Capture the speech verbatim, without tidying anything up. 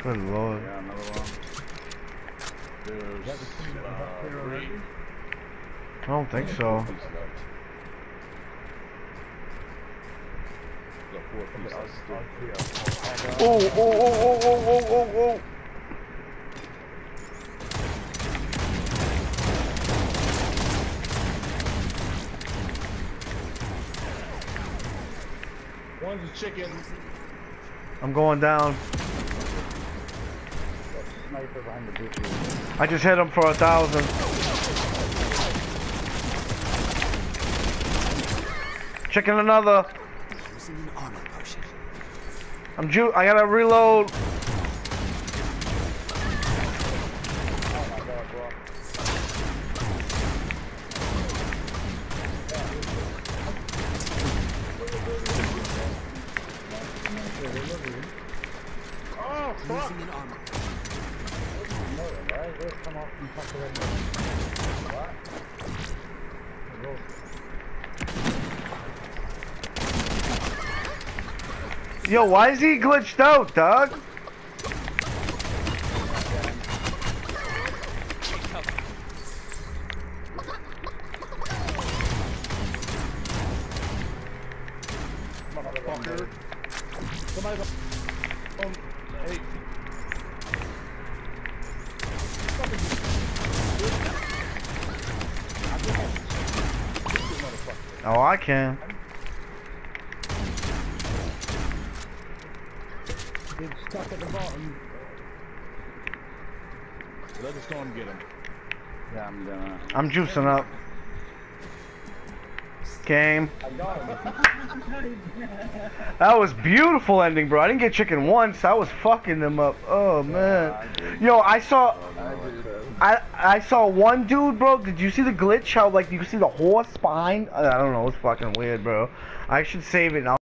Good lord. Yeah, another one. There's, uh, three. I don't think so. Oh, oh, oh, oh, oh, oh, oh, oh. One's a chicken. I'm going down. I just hit him for a thousand. Chicken another. I'm ju- I gotta reload. Oh, fuck! Yo, why is he glitched out, dog? Motherfucker. Somebody um, hey. Oh, I can. It's stuck at the bottom. Let us go and get him. Yeah, I'm gonna. I'm juicing up. Game. I got him. That was beautiful ending, bro. I didn't get chicken once. I was fucking them up. Oh man. Yo, I saw. I I saw one dude, bro. Did you see the glitch? How like you see the horse behind? I don't know. It's fucking weird, bro. I should save it. And I'll